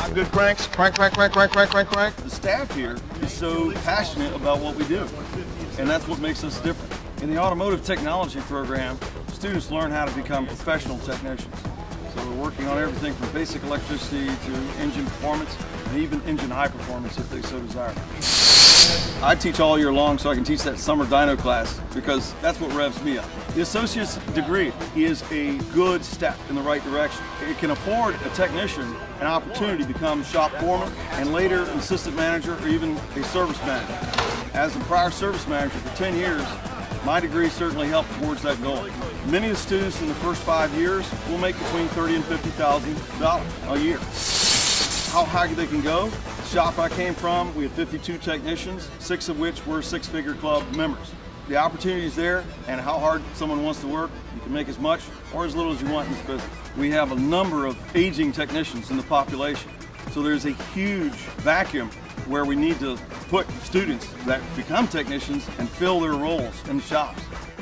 good cranks, crank. The staff here is so passionate about what we do, and that's what makes us different. In the automotive technology program, students learn how to become professional technicians. So we're working on everything from basic electricity to engine performance, and even engine high performance if they so desire. I teach all year long so I can teach that summer dyno class because that's what revs me up. The associate's degree is a good step in the right direction. It can afford a technician an opportunity to become shop foreman and later an assistant manager or even a service manager. As a prior service manager for 10 years, my degree certainly helped towards that goal. Many of the students in the first 5 years will make between $30,000 and $50,000 a year. How high they can go? The shop I came from, we had 52 technicians, 6 of which were six-figure club members. The opportunity is there, and how hard someone wants to work, you can make as much or as little as you want in this business. We have a number of aging technicians in the population, so there's a huge vacuum where we need to put students that become technicians and fill their roles in the shops.